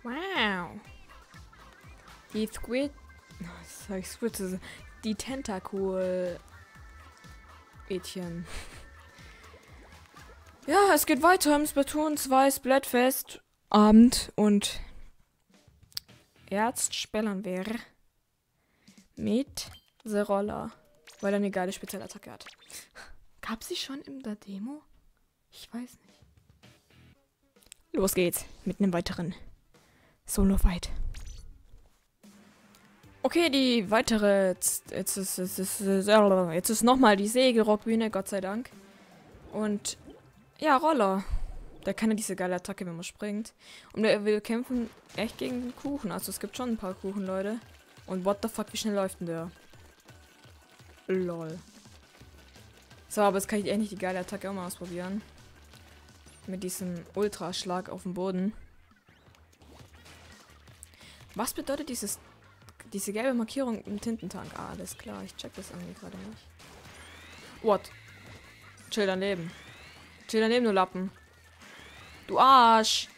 Wow. Die Squid... Was sag ich Squid? Die Tentacool-Mädchen. Ja, es geht weiter im Splatoon 2 Splatfest. Abend und... Jetzt spielen wir mit The Roller, weil er eine geile Spezialattacke hat. Gab sie schon in der Demo? Ich weiß nicht. Los geht's mit einem weiteren Solo-Fight. Okay, die weitere... Jetzt ist nochmal die Sägerockbühne, Gott sei Dank. Und ja, Roller. Der kann ja diese geile Attacke, wenn man springt. Und er will kämpfen echt gegen den Kuchen. Also es gibt schon ein paar Kuchen, Leute. Und what the fuck, wie schnell läuft denn der? Lol. So, aber jetzt kann ich endlich die geile Attacke auch mal ausprobieren. Mit diesem Ultraschlag auf dem Boden. Was bedeutet diese gelbe Markierung im Tintentank? Ah, alles klar. Ich check das irgendwie gerade nicht. What? Chill daneben. Chill daneben, du Lappen. Du Arsch!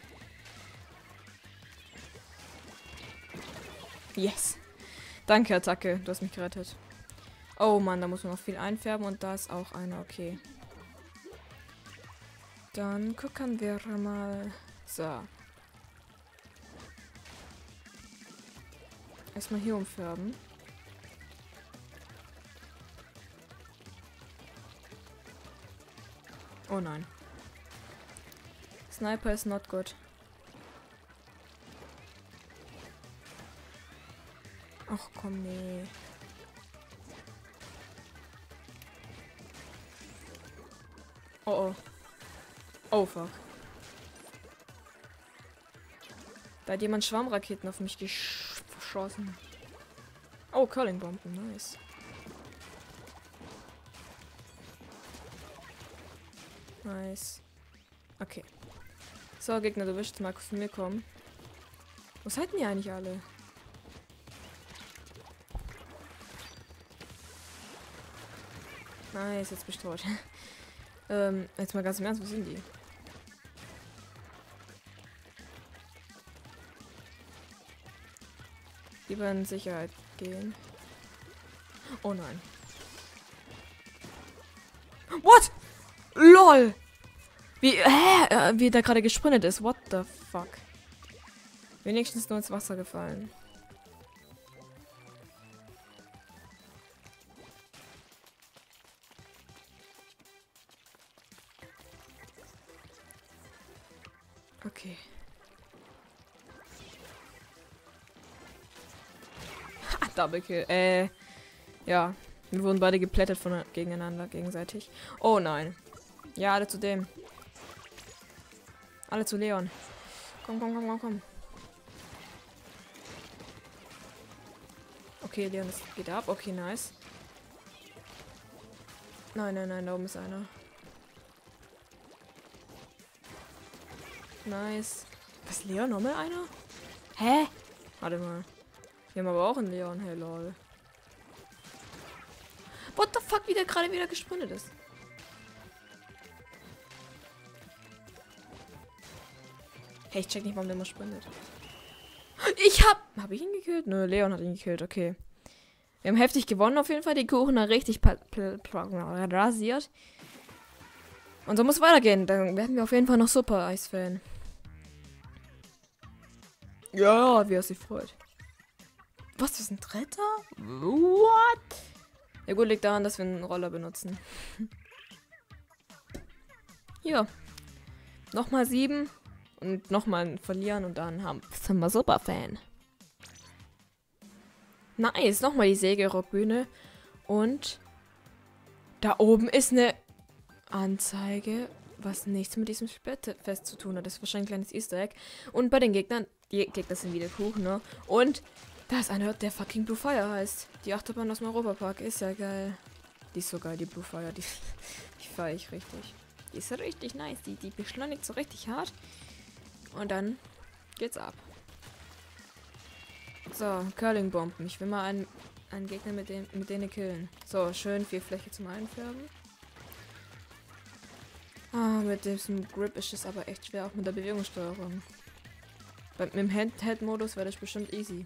Yes! Danke, Attacke. Du hast mich gerettet. Oh Mann, da muss man noch viel einfärben und da ist auch einer. Okay. Dann gucken wir mal. So. Erstmal hier umfärben. Oh nein. Sniper is not good. Ach komm, nee. Oh oh. Oh fuck. Da hat jemand Schwammraketen auf mich geschossen. Oh, Curlingbomben, nice. Nice. Okay. So, Gegner, du wirst mal zu mir kommen. Wo seid ihr eigentlich alle? Nice, jetzt bist du tot. Jetzt mal ganz im Ernst, wo sind die? Lieber in Sicherheit gehen. Oh nein. What? LOL! Wie der gerade gesprintet ist. What the fuck? Wenigstens nur ins Wasser gefallen. Okay. Double Kill. Ja. Wir wurden beide geplättet gegeneinander, gegenseitig. Oh nein. Ja, alle zu dem. Alle zu Leon. Komm, komm, komm, komm, komm. Okay, Leon, das geht ab. Okay, nice. Nein, nein, nein, da oben ist einer. Nice. Was, Leon? Nochmal einer? Hä? Warte mal. Wir haben aber auch einen Leon. Hey, lol. What the fuck, wie der gerade wieder gesprintet ist. Hey, ich check nicht, warum der immer sprintet. Hab ich ihn gekillt? Nö, Leon hat ihn gekillt, okay. Wir haben heftig gewonnen auf jeden Fall. Die Kuchen haben richtig rasiert. Und so muss weitergehen. Dann werden wir auf jeden Fall noch Super Eis-Fan. Ja, wie er sich freut. Was, das ist ein Dritter? What? Ja gut, liegt daran, dass wir einen Roller benutzen. Hier. Nochmal 7. Und nochmal verlieren und dann sind wir Super-Fan. Nice, nochmal die Sägerockbühne. Und da oben ist eine Anzeige, was nichts mit diesem Splatfest zu tun hat. Das ist wahrscheinlich ein kleines Easter Egg. Und bei den Gegnern, die Gegner sind wieder Kuchen, ne? Und da ist einer, der fucking Blue Fire heißt. Die Achterbahn aus dem Europapark ist ja geil. Die ist so geil, die Blue Fire. Die feiere ich richtig. Die ist richtig nice. Die beschleunigt so richtig hart. Und dann geht's ab. So, Curlingbomben. Ich will mal einen Gegner mit denen killen. So, schön viel Fläche zum Einfärben. Ah, mit diesem Grip ist es aber echt schwer, auch mit der Bewegungssteuerung. Mit dem Handheld-Modus wäre das bestimmt easy.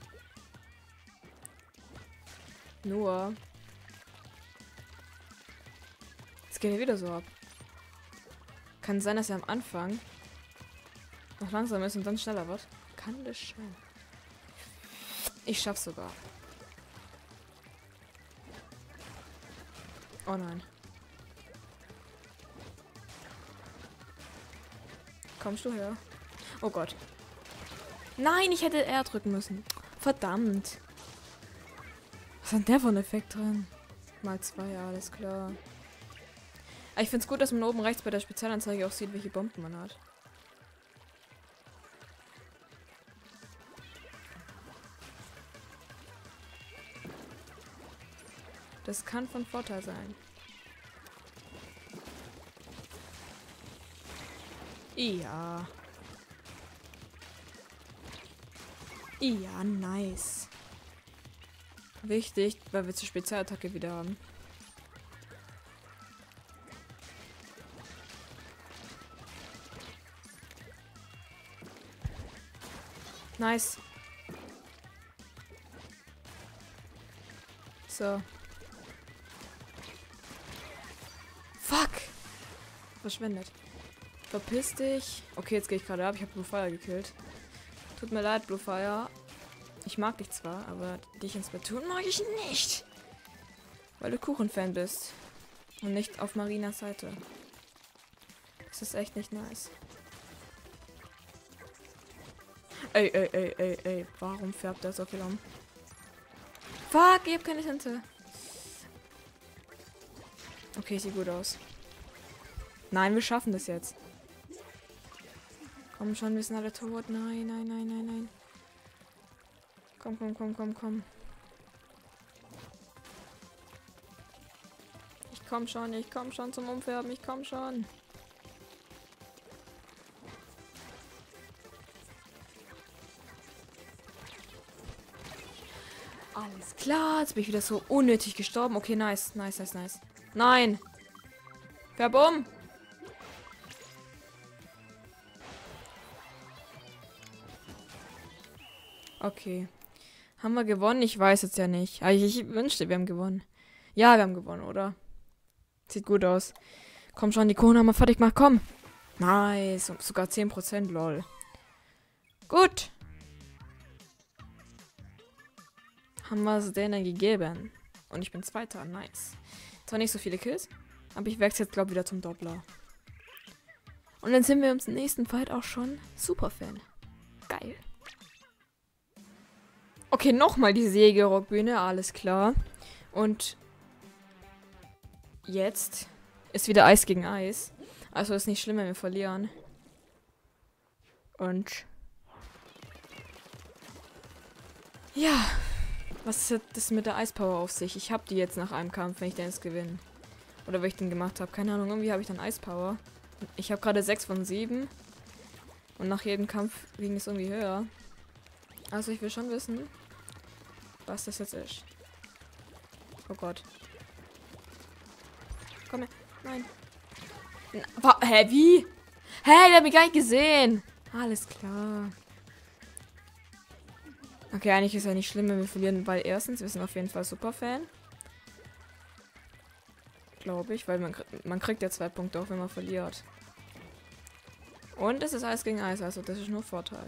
Nur. Jetzt gehen wir wieder so ab. Kann sein, dass er am Anfang noch langsam ist und dann schneller wird. Kann das sein? Ich schaff's sogar. Oh nein. Kommst du her? Oh Gott. Nein, ich hätte R drücken müssen. Verdammt. Was hat denn der für ein Effekt drin? Mal 2, alles klar. Aber ich find's gut, dass man oben rechts bei der Spezialanzeige auch sieht, welche Bomben man hat. Das kann von Vorteil sein. Ja. Ja, nice. Wichtig, weil wir zur Spezialattacke wieder haben. Nice. So. Fuck. Verschwendet. Verpiss dich. Okay, jetzt gehe ich gerade ab. Ich habe Blue Fire gekillt. Tut mir leid, Blue Fire. Ich mag dich zwar, aber dich ins Bett tun mag ich nicht. Weil du Kuchenfan bist. Und nicht auf Marinas Seite. Das ist echt nicht nice. Ey. Warum färbt er so viel um? Fuck, ich hab keine Tinte. Okay, sieht gut aus. Nein, wir schaffen das jetzt. Komm schon, wir sind alle tot. Nein. Komm. Ich komm schon zum Umfärben. Ich komm schon. Alles klar, jetzt bin ich wieder so unnötig gestorben. Okay, nice. Nein! Färb um! Okay. Haben wir gewonnen? Ich weiß jetzt ja nicht. Ich wünschte, wir haben gewonnen. Ja, wir haben gewonnen, oder? Sieht gut aus. Komm schon, die Kohlen haben wir fertig gemacht. Komm! Nice. Und sogar 10%, lol. Gut. Haben wir es denen gegeben. Und ich bin Zweiter. Nice. Zwar nicht so viele Kills, aber ich wechsle jetzt, glaube ich, wieder zum Doppler. Und dann sind wir im nächsten Fight auch schon Superfan. Geil. Okay, nochmal die Sägerockbühne, alles klar. Und jetzt ist wieder Eis gegen Eis. Also ist nicht schlimm, wenn wir verlieren. Und ja, was hat das mit der Eispower auf sich? Ich habe die jetzt nach einem Kampf, wenn ich den jetzt gewinne. Oder wenn ich den gemacht habe. Keine Ahnung, irgendwie habe ich dann Eispower. Ich habe gerade 6 von 7. Und nach jedem Kampf ging es irgendwie höher. Also ich will schon wissen, was das jetzt ist. Oh Gott. Komm her. Nein. Hä, wie? Hä, der hat mich gar nicht gesehen. Alles klar. Okay, eigentlich ist ja nicht schlimm, wenn wir verlieren, weil erstens, wir sind auf jeden Fall Superfan. Glaube ich, weil man kriegt ja 2 Punkte auch, wenn man verliert. Und es ist Eis gegen Eis, also das ist nur Vorteil.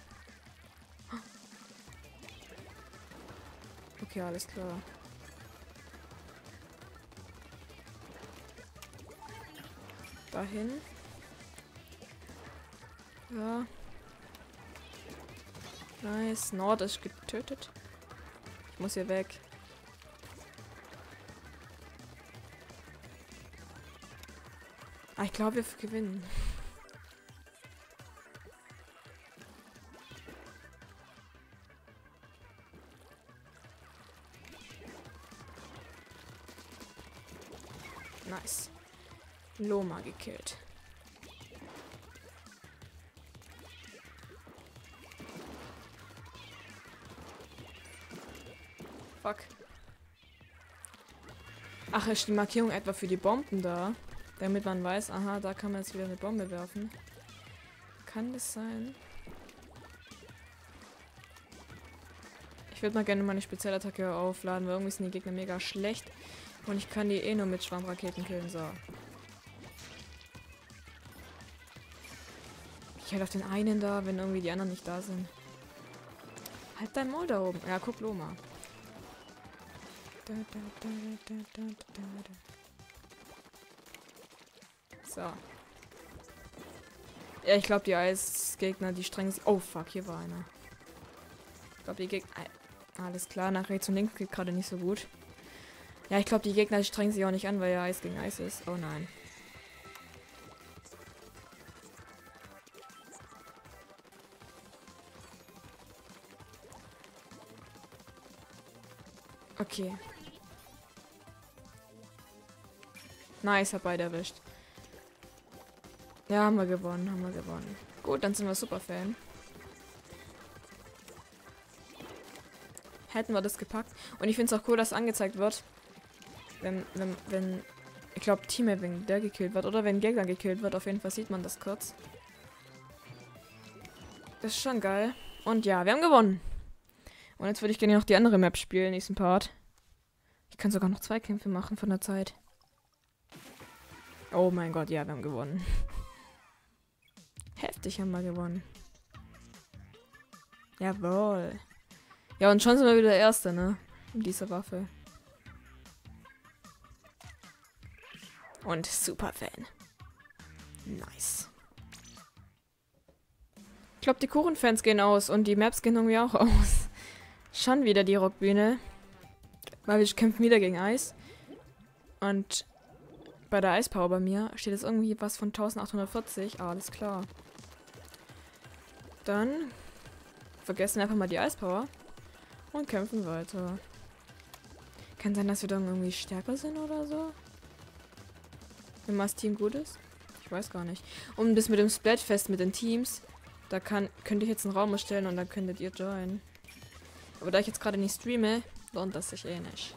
Okay, alles klar. Dahin. Ja. Nice. Nord ist getötet. Ich muss hier weg. Ah, ich glaube, wir gewinnen. Nice. Loma gekillt. Fuck. Ach, ist die Markierung etwa für die Bomben da? Damit man weiß, aha, da kann man jetzt wieder eine Bombe werfen. Kann das sein? Ich würde mal gerne meine Spezialattacke aufladen, weil irgendwie sind die Gegner mega schlecht. Und ich kann die eh nur mit Schwarmraketen killen. So. Ich halt auf den einen da, wenn irgendwie die anderen nicht da sind. Halt dein Maul da oben. Ja, guck Loma. So. Ja, ich glaube, die Eisgegner, die strengen sich... Oh, fuck, hier war einer. Ich glaube, die Gegner... Alles klar, nach rechts und links geht gerade nicht so gut. Ja, ich glaube, die Gegner strengen sich auch nicht an, weil ja Eis gegen Eis ist. Oh nein. Okay. Nice, hab beide erwischt. Ja, haben wir gewonnen, haben wir gewonnen. Gut, dann sind wir Superfan. Hätten wir das gepackt. Und ich finde es auch cool, dass angezeigt wird, wenn ich glaube, Teammate, wenn der gekillt wird oder wenn Gegner gekillt wird, auf jeden Fall sieht man das kurz. Das ist schon geil. Und ja, wir haben gewonnen. Und jetzt würde ich gerne noch die andere Map spielen, nächsten Part. Ich kann sogar noch 2 Kämpfe machen von der Zeit. Oh mein Gott, ja, wir haben gewonnen. Heftig haben wir gewonnen. Jawohl. Ja, und schon sind wir wieder der Erste, ne? In dieser Waffe. Und Superfan. Nice. Ich glaube, die Kuchenfans gehen aus und die Maps gehen irgendwie auch aus. Schon wieder die Rockbühne. Weil wir kämpfen wieder gegen Eis. Und bei der Eispower bei mir steht jetzt irgendwie was von 1840. Ah, alles klar. Dann vergessen einfach mal die Eispower. Und kämpfen weiter. Kann sein, dass wir dann irgendwie stärker sind oder so. Wenn mal das Team gut ist. Ich weiß gar nicht. Und das mit dem Splatfest mit den Teams, da könnte ich jetzt einen Raum erstellen und dann könntet ihr joinen. Aber da ich jetzt gerade nicht streame, lohnt das sich eh nicht.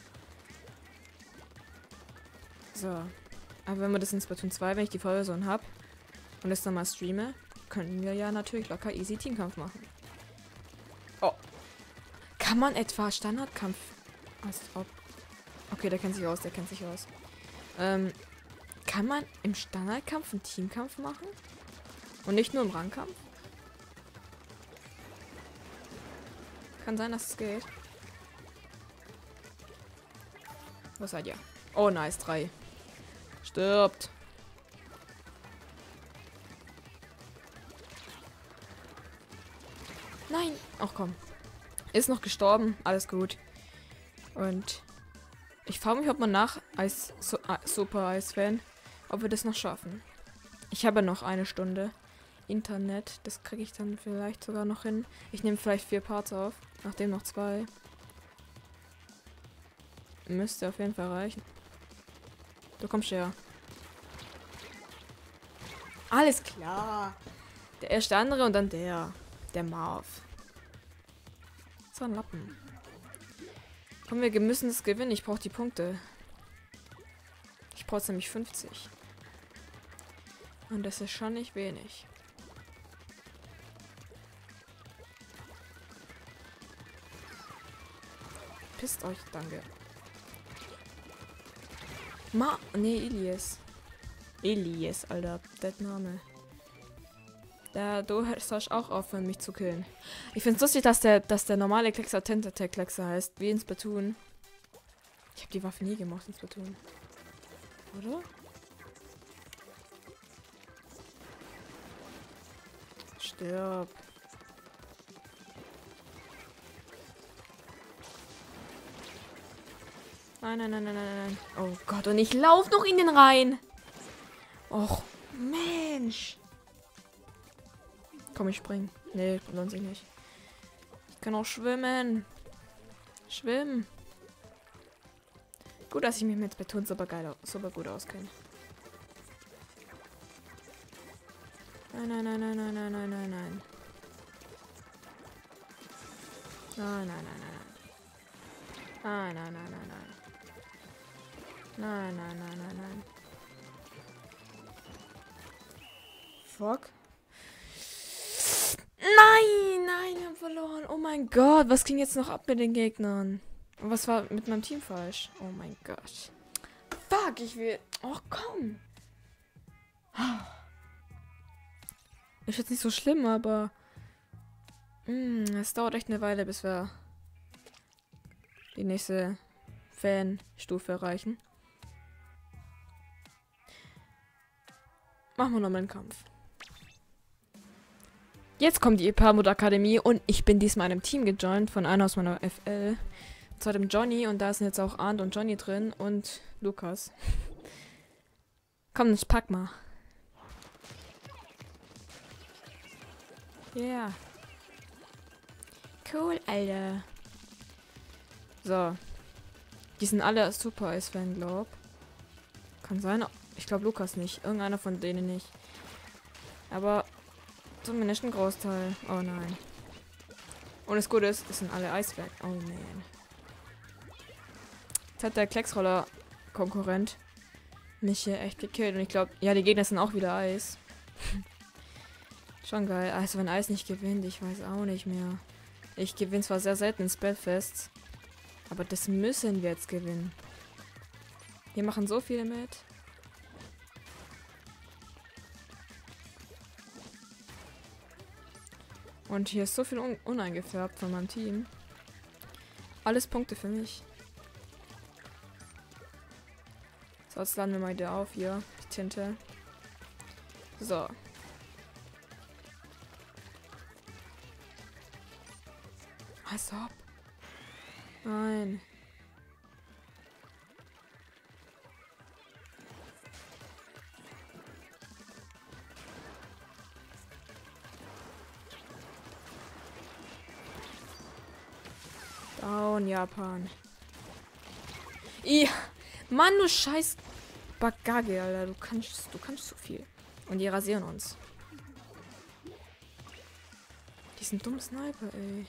So. Aber wenn wir das in Splatoon 2, wenn ich die Vollversion habe und das dann mal streame, könnten wir ja natürlich locker easy Teamkampf machen. Oh. Kann man etwa Standardkampf... Als ob... Okay, der kennt sich aus, der kennt sich aus. Kann man im Standardkampf einen Teamkampf machen? Und nicht nur im Rangkampf? Kann sein, dass es geht. Wo seid ihr? Oh, nice, 3. Stirbt. Nein. Ach komm. Ist noch gestorben. Alles gut. Und ich frage mich, ob man nach Super Eis-Fan, ob wir das noch schaffen. Ich habe noch eine Stunde Internet. Das kriege ich dann vielleicht sogar noch hin. Ich nehme vielleicht 4 Parts auf. Nachdem noch 2. Müsste auf jeden Fall reichen. Du kommst her. Alles klar. Der erste andere und dann der. Der Marv. So ein Lappen. Komm, wir müssen das gewinnen. Ich brauche die Punkte. Ich brauche nämlich 50. Und das ist schon nicht wenig. Pisst euch, danke. Nee, Elias. Elias, Alter. Der Name. Du sollst auch aufhören, mich zu killen. Ich finde es lustig, dass der normale Kleckser Tentatek Kleckser heißt, wie in Splatoon. Ich habe die Waffe nie gemacht in Splatoon. Oder? Stirb. Nein, nein, nein, nein, nein, nein. Oh Gott, und ich laufe noch in den rein. Och, Mensch. Komm, ich spring. Nee, lohnt sich nicht. Ich kann auch schwimmen. Schwimmen. Gut, dass ich mich mit Splatoon super gut auskenne. Nein, nein, nein, nein, nein, nein, nein, nein, nein. Nein, nein, nein, nein, nein. Nein, nein, nein, nein, nein. Nein, nein, nein, nein, nein. Fuck. Nein, nein, wir haben verloren. Oh mein mein Gott, was ging jetzt noch ab mit den Gegnern? Und was war mit meinem Team falsch? Oh mein Gott. Fuck, ich will... Oh, komm. Ist jetzt nicht so schlimm, aber... Es dauert echt eine Weile, bis wir die nächste Fan-Stufe erreichen. Machen wir nochmal einen Kampf. Jetzt kommt die Palmut Akademie und ich bin diesmal in einem Team gejoint von einer aus meiner FL. Und zwar dem Johnny und da sind jetzt auch Arndt und Johnny drin und Lukas. Komm, ich pack mal. Yeah. Cool, Alter. So. Die sind alle Super Eis-Fan, glaub. Kann sein. Ich glaube Lukas nicht. Irgendeiner von denen nicht. Aber zumindest ein Großteil. Oh nein. Und das Gute ist, es sind alle Eiswerk. Oh man. Jetzt hat der Klecksroller-Konkurrent mich hier echt gekillt. Und ich glaube, ja, die Gegner sind auch wieder Eis. Schon geil. Also wenn Eis nicht gewinnt, ich weiß auch nicht mehr. Ich gewinne zwar sehr selten ins Spellfest, aber das müssen wir jetzt gewinnen. Hier machen so viele mit. Und hier ist so viel uneingefärbt von meinem Team. Alles Punkte für mich. So, jetzt laden wir mal wieder auf hier. Die Tinte. So. Als ob. Nein. Down, Japan. Mann, du scheiß Bagage, Alter. Du kannst so viel. Und die rasieren uns. Die sind dumme Sniper, ey.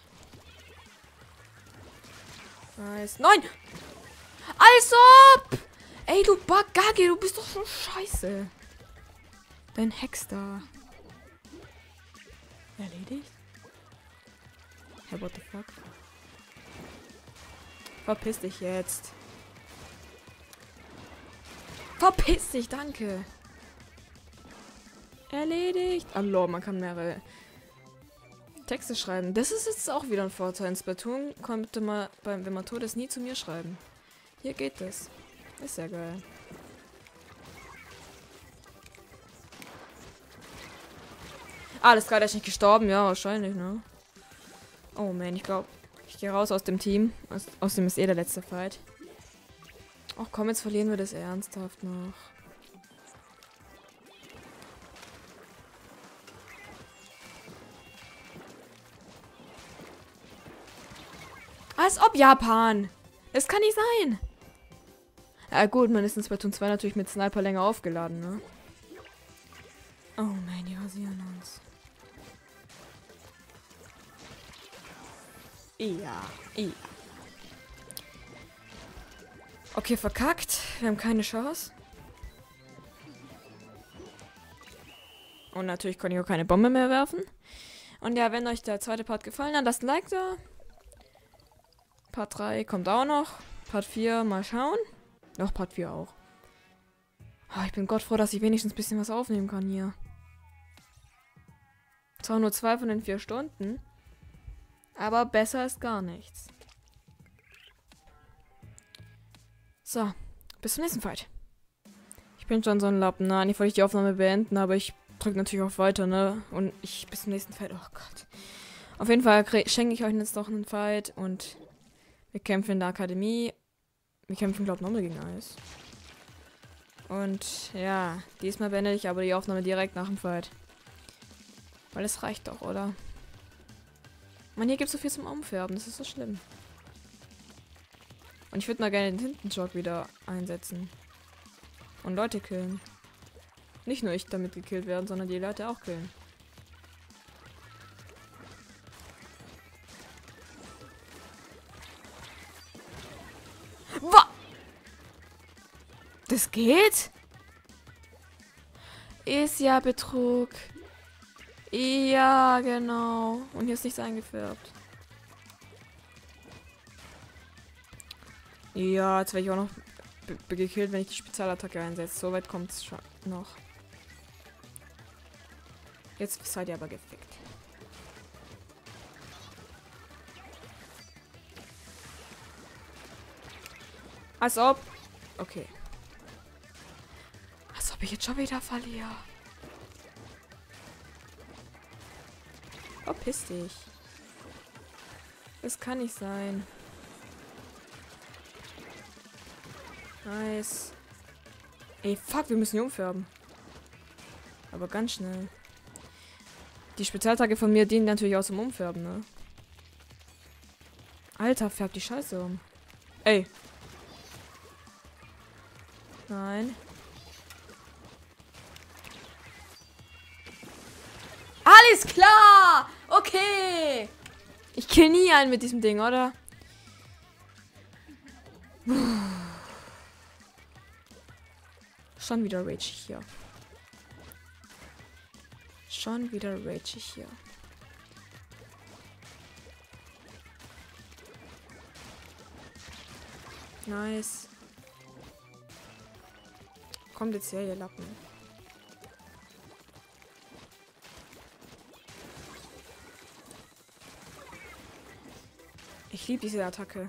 Nice. Nein! Als ob! Ey, du Bagage, du bist doch schon scheiße. Dein Hex da. Erledigt? Hey, what the fuck? Verpiss dich jetzt. Verpiss dich, danke. Erledigt. Hallo, man kann mehrere Texte schreiben. Das ist jetzt auch wieder ein Vorteil. In Splatoon konnte man, wenn man tot ist, nie zu mir schreiben. Hier geht das. Ist ja geil. Alles klar, der ist nicht gestorben. Ja, wahrscheinlich, ne? Oh man, ich glaube, ich gehe raus aus dem Team. Außerdem ist der letzte Fight. Ach komm, jetzt verlieren wir das ernsthaft noch. Als ob Japan. Das kann nicht sein. Ja gut, man ist in Splatoon 2 natürlich mit Sniper länger aufgeladen, ne? Oh man, die rasieren uns. Ja. Okay, verkackt. Wir haben keine Chance. Und natürlich kann ich auch keine Bombe mehr werfen. Und ja, wenn euch der zweite Part gefallen hat, lasst ein Like da. Part 3 kommt auch noch. Part 4, mal schauen. Doch, Part 4 auch. Oh, ich bin Gott froh, dass ich wenigstens ein bisschen was aufnehmen kann hier. Zwar nur 2 von den 4 Stunden. Aber besser ist gar nichts. So, bis zum nächsten Fight. Ich bin schon so ein Lappen. Nein, ich wollte die Aufnahme beenden, aber ich drücke natürlich auch weiter, ne? Und bis zum nächsten Fight. Oh Gott. Auf jeden Fall schenke ich euch jetzt noch einen Fight und wir kämpfen in der Akademie. Wir kämpfen, glaube ich, nochmal gegen Eis. Und ja, diesmal beende ich aber die Aufnahme direkt nach dem Fight. Weil es reicht doch, oder? Mann, hier gibt es so viel zum Umfärben. Das ist so schlimm. Und ich würde mal gerne den Tintenjog wieder einsetzen. Und Leute killen. Nicht nur ich damit gekillt werden, sondern die Leute auch killen. Das geht? Ist ja Betrug. Ja, genau. Und hier ist nichts eingefärbt. Ja, jetzt werde ich auch noch gekillt, wenn ich die Spezialattacke einsetze. So weit kommt es schon noch. Jetzt seid ihr aber gefickt. Als ob. Okay. Als ob ich jetzt schon wieder verliere. Verpiss dich. Das kann nicht sein. Nice. Ey, fuck, wir müssen ihn umfärben. Aber ganz schnell. Die Spezialtage von mir dienen natürlich auch zum Umfärben, ne? Alter, färbt die Scheiße um. Ey. Nein. Alles klar! Okay! Ich kill nie einen mit diesem Ding, oder? Schon wieder rage ich hier. Schon wieder rage ich hier. Nice. Kommt jetzt her, ihr Lappen. Ich liebe diese Attacke.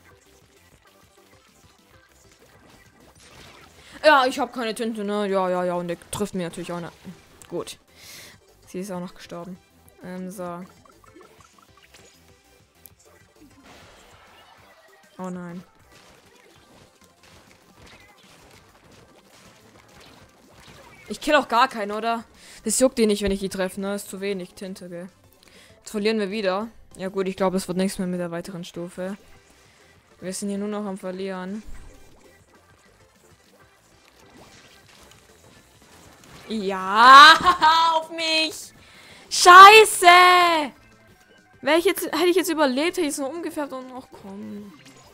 Ja, ich habe keine Tinte, ne? Ja. Und der trifft mir natürlich auch nicht. Gut. Sie ist auch noch gestorben. So. Oh nein. Ich kill auch gar keinen, oder? Das juckt die nicht, wenn ich die treffe, ne? Ist zu wenig Tinte, gell? Jetzt verlieren wir wieder. Ja gut, ich glaube, es wird nichts mehr mit der weiteren Stufe. Wir sind hier nur noch am Verlieren. Ja, auf mich! Scheiße! Hätte ich jetzt überlebt, hätte ich es noch umgefärbt und noch komm.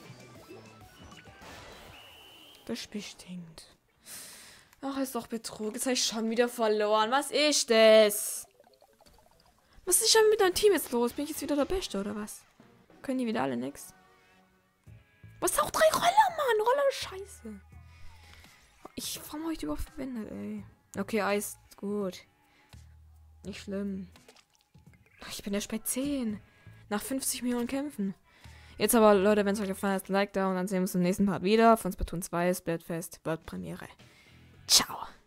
Das bestimmt. Ach, ist doch Betrug. Jetzt habe ich schon wieder verloren. Was ist das? Was ist schon mit deinem Team jetzt los? Bin ich jetzt wieder der Beste oder was? Können die wieder alle nix? Was auch 3 Roller, Mann? Roller Scheiße. Warum habe ich die überhaupt verwendet, ey? Okay, Eis. Gut. Nicht schlimm. Ich bin erst bei 10. Nach 50 Millionen Kämpfen. Jetzt aber, Leute, wenn es euch gefallen hat, Like da und dann sehen wir uns im nächsten Part wieder. Von Splatoon 2 Splatfest World Premiere. Ciao.